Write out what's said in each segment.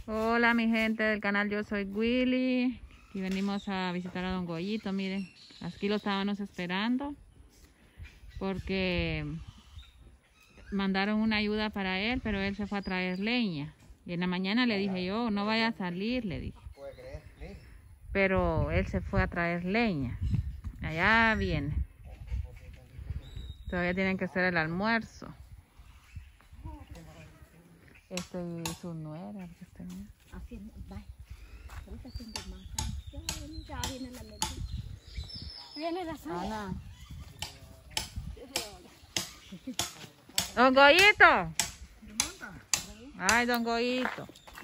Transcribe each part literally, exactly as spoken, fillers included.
Hola mi gente del canal, yo soy Willy. Aquí venimos a visitar a Don Goyito, miren. Aquí lo estábamos esperando porque mandaron una ayuda para él, pero él se fue a traer leña. Y en la mañana le dije yo, no vaya a salir, le dije. Pero él se fue a traer leña. Allá viene. Todavía tienen que hacer el almuerzo. Este es su nuera. Este, haciendo, vaya, ahorita haciendo masa. Ya viene, ya viene la leche. Viene la sal. Ana. Don Goyito. Ay, Don Goyito.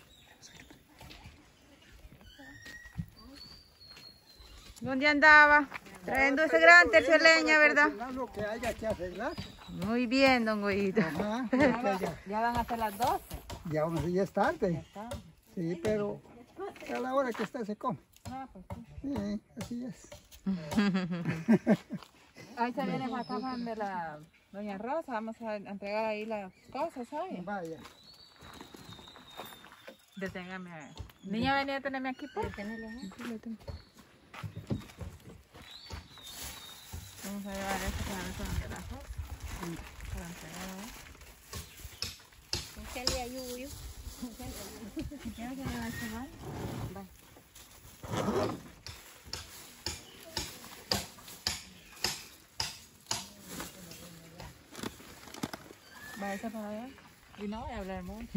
¿Dónde andaba? Trayendo ese gran tercio de leña, ¿verdad? Lo que haya que arreglar. Muy bien, Don Goyito. Ajá, ya, ya van a ser las doce. Ya, ya es tarde. Ya está. Sí, pero a la hora que está se come. Ah, pues sí. Sí, así es. Ahí se viene para acá de la Doña Rosa. Vamos a entregar ahí las cosas, ¿sabes? Vaya. Deténgame a ver. Niña, venía a tenerme aquí, pues. Deténele, ¿eh? Aquí lo tengo. Vamos a llevar esto para ver dónde la rosa. Para entregar ahí. ¿Qué le ayudo? ¿Quiere que le va a tomar? Vaya. ¿Va esa para allá? Y no voy a hablar mucho.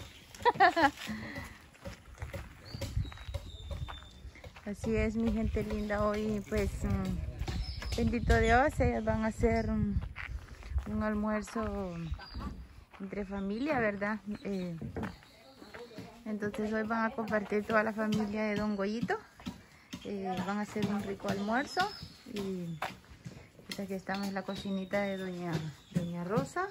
Así es, mi gente linda. Hoy, pues, um, bendito Dios, ellos van a hacer un, un almuerzo entre familia, ¿verdad? Eh, entonces hoy van a compartir toda la familia de Don Goyito. Eh, van a hacer un rico almuerzo. Y pues aquí estamos en la cocinita de Doña, Doña Rosa.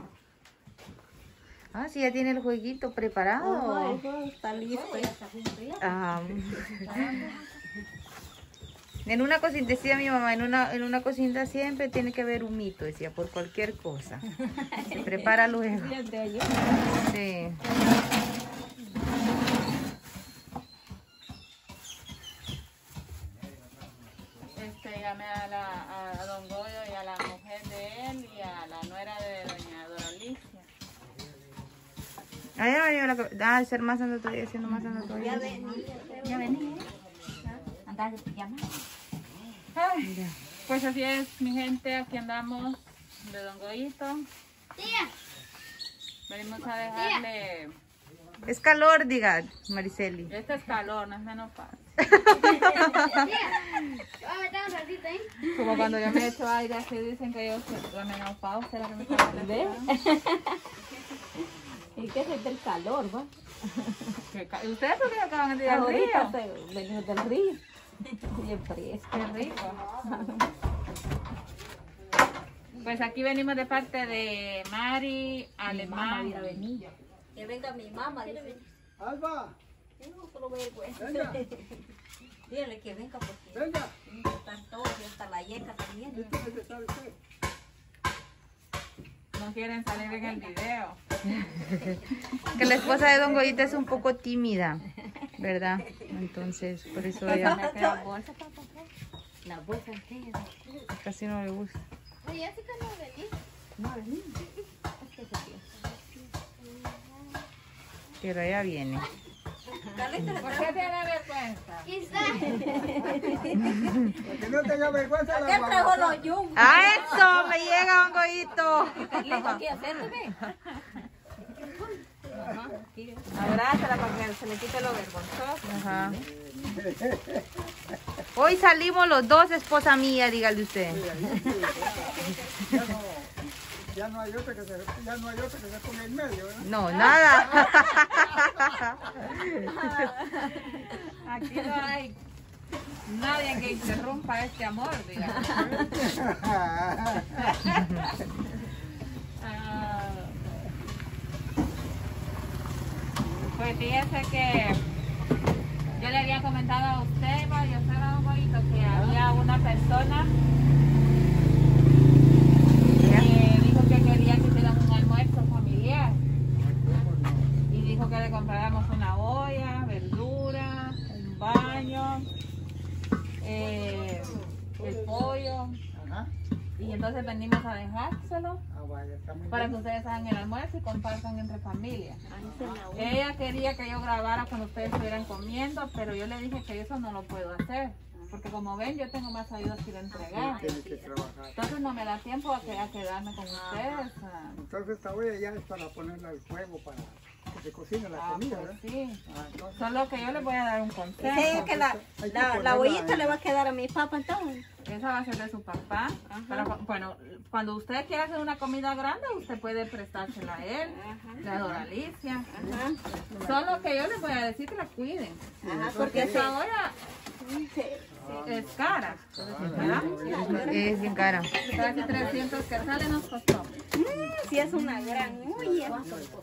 Ah, sí, ya tiene el jueguito preparado. Oh, eso está listo. Ah, en una cocina, decía mi mamá, en una, en una cocina siempre tiene que haber un mito, decía, por cualquier cosa. Se prepara luego. Sí. Este, llamé a, la, a Don Goyo y a la mujer de él y a la nuera de Doña Doralicia. Ah, ya venía la... Ah, hacer más ando todavía, haciendo más ando todavía. Ya vení, ya vení. Andar de pijama. Ay, pues así es, mi gente, aquí andamos de Don Goyito. Tía. Venimos a dejarle... Es calor, diga, Mariceli. Este es calor, no es menopausia. Como cuando yo me echo aire, así dicen que yo soy la menopausia, la que me está ¿Ves? ¿Y qué es del calor, va? ¿Ustedes por qué acaban de ir al río? Ahorita venimos del río. Bien fresco. Qué rico. Pues aquí venimos de parte de Mari Alemán. Que venga mi mamá, dice. Alba, No, solo vergüenza. venga, Dígale que venga porque venga. están todos y hasta la yeca también. Este es el que sabe usted. No quieren salir en el video. Que la esposa de Don Goyito es un poco tímida, ¿verdad? Entonces, por eso ella Me queda bolsa, papá. La bolsa entera. casi no le gusta. Oye, así que no venís. No venís. Es que se piensa. Pero ella viene. ¿Por qué tiene vergüenza? Que no tenga vergüenza la ¿Qué trajo guagua. los yungos? ¡A eso! ¡Me llega Don Goyito! Listo aquí, hacéndome. Abrázala para que se le quite lo vergonzoso. Ajá. Hoy salimos los dos, esposa mía, dígale usted. Ya no, ya no hay otro que se, ya no hay otro que se ponga en medio, ¿verdad? No, nada. Aquí no hay nadie que interrumpa este amor, digamos. Ah, pues fíjese que yo le había comentado a usted, Mario, usted era un poquito, que había una persona que dijo que quería que hicieran un almuerzo familiar y dijo que le compráramos una olla baño, eh, el pollo. Ajá. Y entonces venimos a dejárselo Ah, vaya, está muy para que bien. ustedes hagan el almuerzo y compartan entre familia. Ahí se la uno. Ella quería que yo grabara cuando ustedes estuvieran comiendo, pero yo le dije que eso no lo puedo hacer. Porque como ven, yo tengo más ayudas que ir a entregar. Tiene que trabajar. Entonces no me da tiempo a, que- a quedarme con ustedes. ah. Entonces esta olla ya es para ponerla al fuego para que se cocine la Ah, comida, pues ¿verdad? sí. Ah, entonces, Solo que yo les voy a dar un Dice consejo. ella que la, Hay que la, la ponerla ollita en- le va a quedar a mi papá entonces. Esa va a ser de su papá. Para cu- bueno, cuando usted quiera hacer una comida grande, usted puede prestársela a él, la Doralicia. Ajá. Solo que yo les voy a decir que la cuiden. Ajá, Porque porque esa olla se, es cara. ¿Verdad? Es bien cara. Casi trescientos quetzales nos costó. Mm, sí es una gran olla.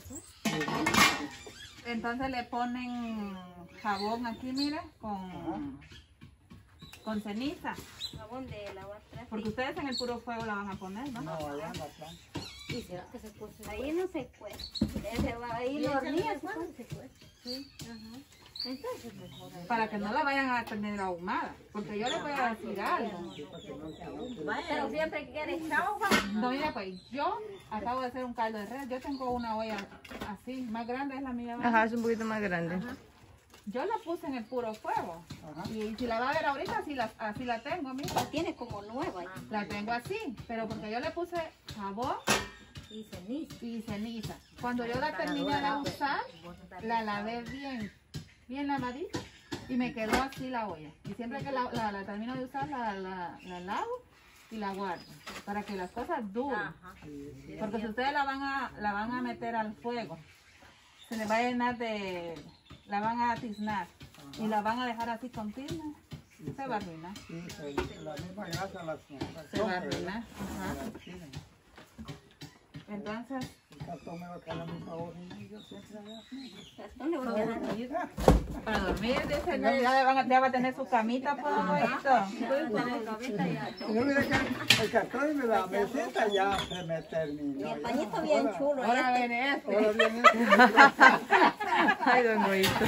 Entonces le ponen jabón aquí, mire, con, con ceniza. Jabón de lavar trastes. Porque ustedes en el puro fuego la van a poner, ¿no? no, allá en la planta. ¿Y será que se cuece? Ahí no se cuece. Ese va ahí lo hornea, se cuece. Sí, ajá. Entonces mejor. Para que no la vayan a tener ahumada. Porque yo les voy a decir algo. Pero siempre quieres chaufa. No, mira, pues yo acabo de hacer un caldo de res. Yo tengo una olla así, más grande es la mía. ¿verdad? Ajá, es un poquito más grande. Yo la puse en el puro fuego. Ajá. Y si la va a ver ahorita, así la, así la tengo, mira. La tiene como nueva. La tengo así, pero porque yo le puse jabón Y ceniza. y ceniza. Cuando yo la terminé de usar, la lavé bien, bien lavadita y me quedó así la olla. Y siempre que la, la- la termino de usar, la, la- la lavo y la guardo para que las cosas duren. Porque si ustedes la van a, la van a meter al fuego, se les va a llenar de, la van a tiznar y la van a dejar así con tizna, se va a arruinar. Sí, se- la misma grasa las Se va a arruinar. Ajá. Entonces, El cartón me va a caer a mi favor y yo siempre hago así. Gastón le voy a dar ahí. para dormir, dice, no, ya, le van a- ya va a tener su camita, pues, abuelito. Y no mira que el cartón y la mesita ya se me terminó. Y el ya. pañito bien Ahora- chulo. Ahora este. viene este. Ahora viene este. Ay, don Goyito.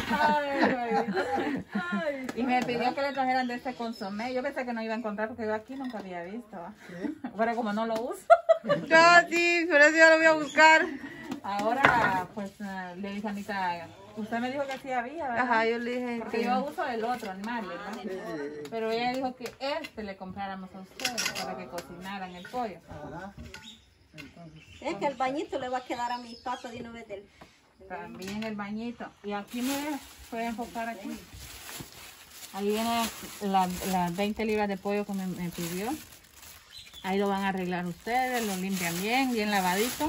Y me pidió que le trajeran de este consomé. Yo pensé que no iba a encontrar porque yo aquí nunca había visto. ¿va? Sí. Pero como no lo uso, No, sí, por eso yo lo voy a buscar. ahora pues eh, le dije a Anita, usted me dijo que sí había, ¿verdad? Ajá, yo le dije Porque que... yo uso el otro animal, ¿verdad? Sí. Pero ella dijo que este le compráramos a ustedes para que cocinaran el pollo. Ajá. Entonces, Es que el bañito le va a quedar a mi papá de una vez del. También el bañito. Y aquí me puede enfocar aquí. Ahí viene la- las veinte libras de pollo que me, me pidió. Ahí lo van a arreglar ustedes, lo limpian bien, bien lavadito.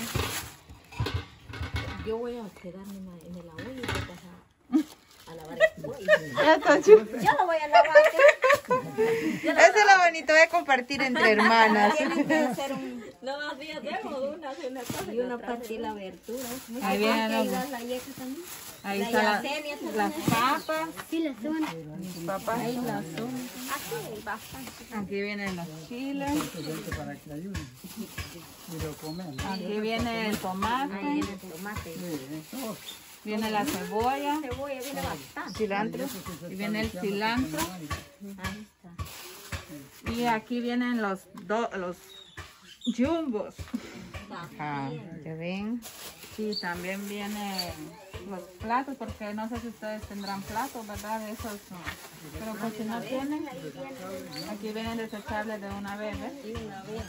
Yo voy a quedarme en, la- en el agua y voy a pasar a lavar el pollo. Ya está chulo. Yo lo voy a lavar. Eso es lo bonito de compartir entre hermanas. Tienen que hacer un. No, así hacemos una, una cosa. Y una partir la verdura. Ahí viene Ahí lo- va la yeca también. Ahí La están la- yacenia también. las papas. Sí, las son. papas. Ahí las son. Aquí hay bastante. Aquí vienen los chiles. vente para que ayuden. Y lo comemos. Aquí viene el tomate. Ahí viene el tomate. Sí, eso. Viene la cebolla. Cebolla viene bastante. Cilantro. Y viene el cilantro. Ahí está. Y aquí vienen los, do- los jumbos. Ajá, ya ven. Sí, también vienen los platos, porque no sé si ustedes tendrán platos, ¿verdad? De esos, no. Pero pues si no tienen, aquí vienen desechables de una vez, ¿ves? Y una vez.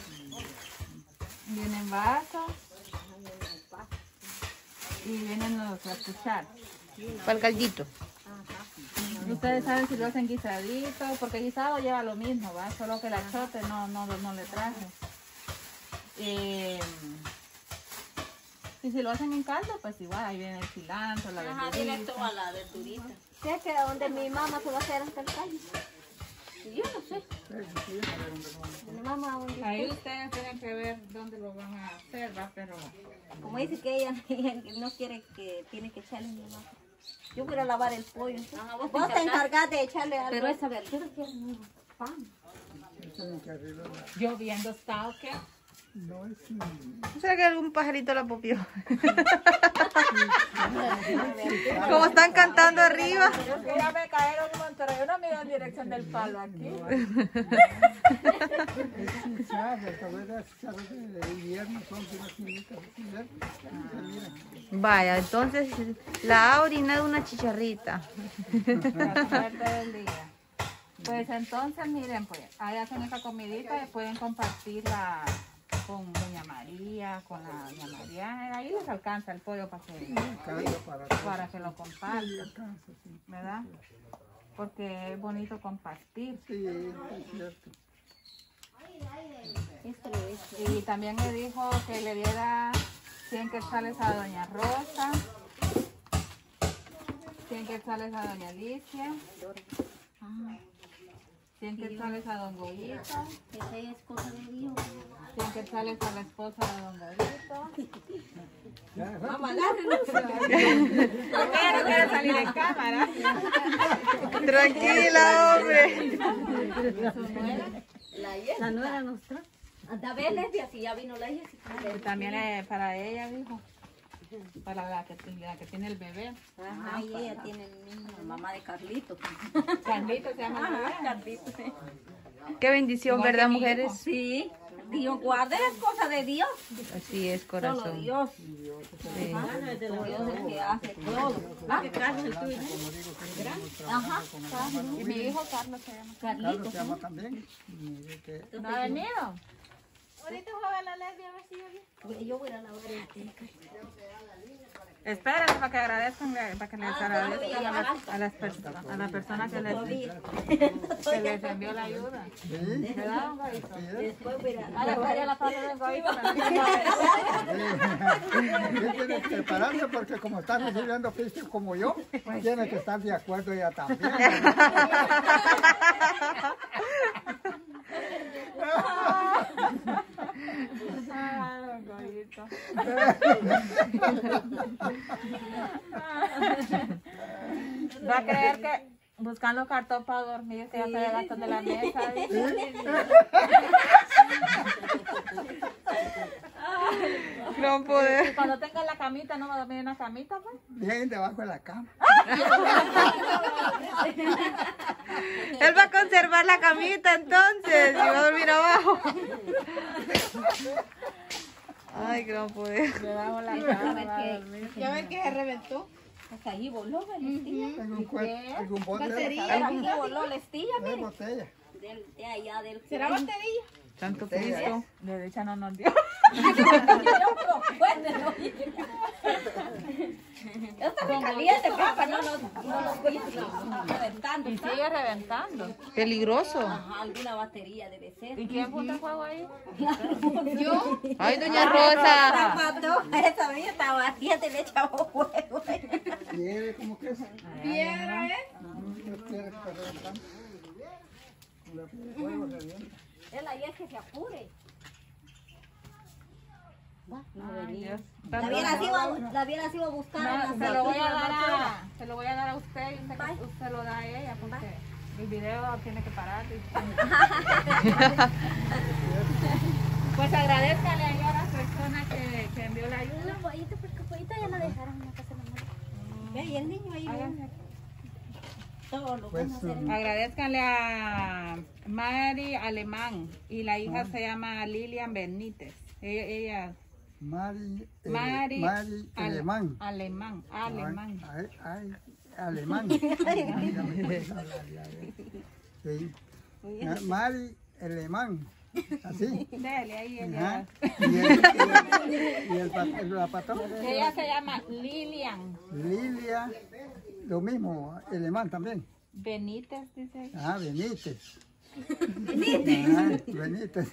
Vienen vasos y vienen los las cucharas. Para el caldito. Ustedes saben si lo hacen guisadito, porque guisado lleva lo mismo, ¿va? Solo que el achote no, no, no le traje. Eh, y si lo hacen en caldo, pues igual, ahí viene el cilantro, la Ajá, viene verdurita. toda la verdurita. Sé que donde mi mamá se va a hacer hasta el callo. Yo no sé. Mi mamá, donde Ahí ustedes tienen que ver dónde lo van a hacer, ¿va? Pero como dice que ella, ella no quiere que tiene que echarle mi mamá. Yo voy a lavar el pollo. vos, te encargas de echarle algo. Pero esa verdura quiere un pan. Tienen que arreglarla. lloviendo está, ¿o qué? No es un... ¿Será que algún pajarito la popió? Como están cantando arriba. Yo que ya me cayeron un montón. Yo no miro en dirección del palo aquí. Es chicharra, tal vez las chicharras de invierno son unas finitas así, ¿ves? Vaya, entonces la ha orinado una chicharrita. La suerte del día. Pues entonces, miren, pues, ahí hacen esa comidita y pueden compartirla con doña María, con la doña María. Ahí les alcanza el pollo para que, Para, para que lo compartan, ¿verdad? Porque es bonito compartir. sí, es cierto. Y también me dijo que le diera cien quetzales a doña Rosa, cien quetzales a doña Alicia, cien quetzales a don Goyito, Esa es cosa de Dios. cien quetzales a la esposa de don Goyito. Mamá, ¿Por qué no quiere salir en cámara? Tranquila, hombre. la nuera nuestra. Anda a ver, lesbia, si ya vino la hija. Y también es para ella, dijo. Para la que, la que tiene el bebé. Ajá, y ella tiene el niño, mamá de Carlito. Carlito se llama el bebé. Carlito, sí. Qué bendición, Igual que ¿verdad, mi mujeres? Sí, Dios guarde las cosas de Dios. Así es, Solo corazón. Dios. Sí. Ajá, Dios es el que hace todo. ¿Ah? Ajá, Y mi hijo Carlos se llama. Carlos Carlito. se llama también. Y que- ¿No ha venido? Ahorita juega la lesbia a ver si yo vi. Yo voy a lavar el té. Espérenme para que agradezcan, para que les agradezcan a las, a las personas, a la persona que les, que les envió la ayuda. Sí, ¿Verdad, don Goyito? Después voy a A la feria la paso de Goyito. sí, tienes que prepararse porque como estás recibiendo pisto como yo, tienes que estar de acuerdo ella también. Ah, don Goyito. Va a creer que buscando cartón para dormir, que ya se levantó de la mesa. No poder. Y cuando tenga la camita, ¿no va a dormir en la camita, pues? Bien debajo de la cama. Él va a conservar la camita entonces y va a dormir abajo. Ay, que no poder. Debajo de la cama va a dormir. Ya ven que se reventó. Hasta allí voló la listilla. Tengo un cuerpo, algún bote de, Aquí voló la estilla, de mire. botella. Del, de allá del... ¿Será batería? Tanto Cristo. De dicha no nos dio. Está muy caliente, papá, no nos no nos reventando. Y sigue reventando. Peligroso. Ajá, alguna batería debe ser. ¿Y quién puso fuego ahí? Yo. Ay, doña Rosa. Mató, esa mía estaba batiendo y le echaba fuego. Quiere como que es. Piedra, ¿eh? Quiere que se reventando. La piedra de fuego revienta. Él ahí es que se apure. Va, no Ay, venía. Dios. La viera sido a, la viera sido a buscar en la No, se lo voy a salida, dar ¿no? a, se lo voy a dar a usted y usted, usted lo da a ella porque el video tiene que parar. Pues agradezcale ahí a la persona que, que envió la ayuda. Los pollitos, porque pollitos ya no dejaron en la casa de la madre. Ve, y el niño ahí. Háganse. Todo lo Pues, vamos a hacer. Agradezcanle a Mari Alemán y la hija se llama Lilian Benítez. Ella, ella Mari, eh, Mari, Mari Ale- Alemán. Alemán, alemán. Ay, ay, alemán. Sí. Ma- Mari Alemán. Así. Dele ahí ella. Ajá. Y el, y el, y el, pa- el- la patrona, Ella se llama Lilian Lilia, lo mismo, alemán también. Benítez, dice. Ah, Benítez. Benítez. Benítez.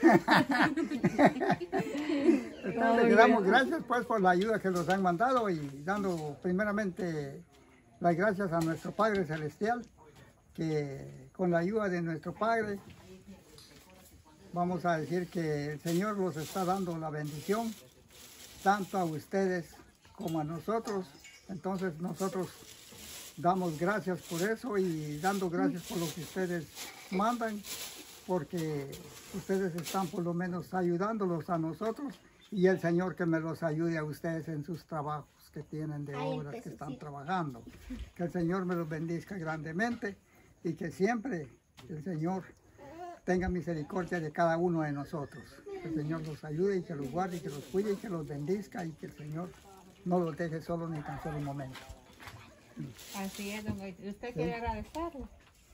Entonces, le damos gracias pues por la ayuda que nos han mandado y dando primeramente las gracias a nuestro Padre Celestial, que con la ayuda de nuestro Padre vamos a decir que el Señor los está dando la bendición, tanto a ustedes como a nosotros. Entonces nosotros damos gracias por eso y dando gracias por lo que ustedes mandan, porque ustedes están por lo menos ayudándolos a nosotros y el Señor que me los ayude a ustedes en sus trabajos. que tienen de obras que están trabajando. Que el Señor me los bendiga grandemente y que siempre el Señor tenga misericordia de cada uno de nosotros. Que el Señor los ayude y que los guarde y que los cuide y que los bendiga y que el Señor no los deje solos ni tan solo un momento. Así es, don Goiti. ¿Usted quiere agradecerle?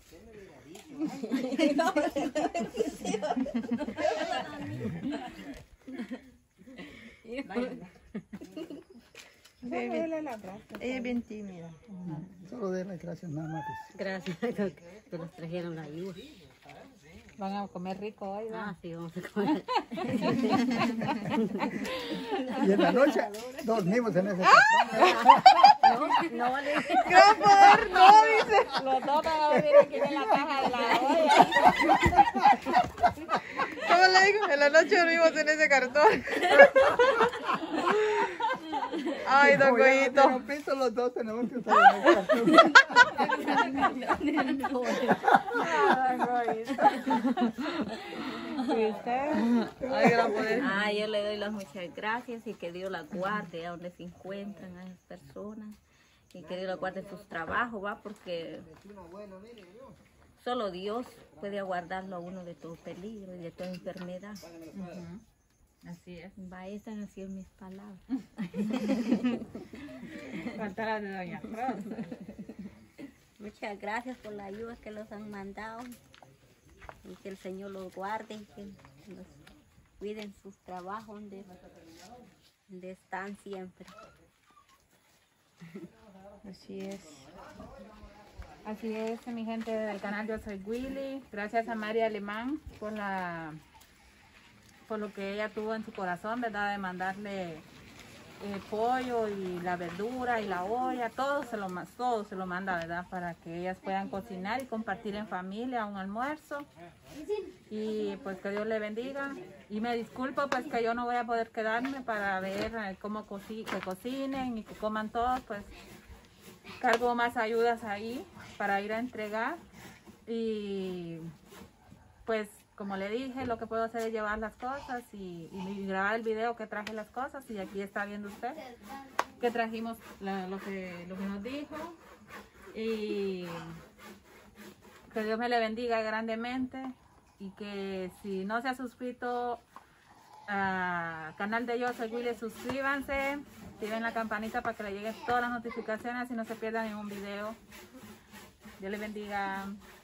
Ella es bien tímida. Solo de las gracias nada más. Gracias que nos trajeron la ayuda. ¿Van a comer rico hoy? ¿no? Ah, sí, vamos a comer. Y en la noche dormimos en ese No, no vale. Gran poder, no, dice. Los dos van a venir aquí en la caja de la olla. ¿Cómo le digo? En la noche dormimos en ese cartón. Ay, don Goyito. Los pisos los dos tenemos que usar en el cartón. ¿Y usted? Ay, gran poder. Ah, yo le doy las muchas gracias y que Dios la guarde a donde se encuentran a esas personas y que Dios la guarde en sus trabajos, va, porque solo Dios puede guardarlo a uno de todo peligro y de toda enfermedad. Uh-huh. Así es. Va, esas han sido mis palabras. Falta la de doña Rosa. Muchas gracias por la ayuda que los han mandado y que el Señor los guarde y que los cuide en sus trabajos donde, donde están siempre. Así es. Así es, mi gente del canal Yo Soy Willy. Gracias a María Alemán por la por lo que ella tuvo en su corazón, ¿verdad? De mandarle eh, pollo y la verdura y la olla, todo se lo todo se lo manda, ¿verdad? Para que ellas puedan cocinar y compartir en familia un almuerzo. Y pues que Dios le bendiga. Y me disculpo pues que yo no voy a poder quedarme para ver eh, cómo coci que cocinen y que coman todos, pues cargo más ayudas ahí para ir a entregar. Y pues como le dije, lo que puedo hacer es llevar las cosas y, y grabar el video que traje las cosas. Y aquí está viendo usted que trajimos la, lo, que, lo que nos dijo. Y que Dios me le bendiga grandemente. Y que si no se ha suscrito al canal de Yo Soy Willy, suscríbanse. Activen la campanita para que le lleguen todas las notificaciones y no se pierdan ningún video. Dios les bendiga.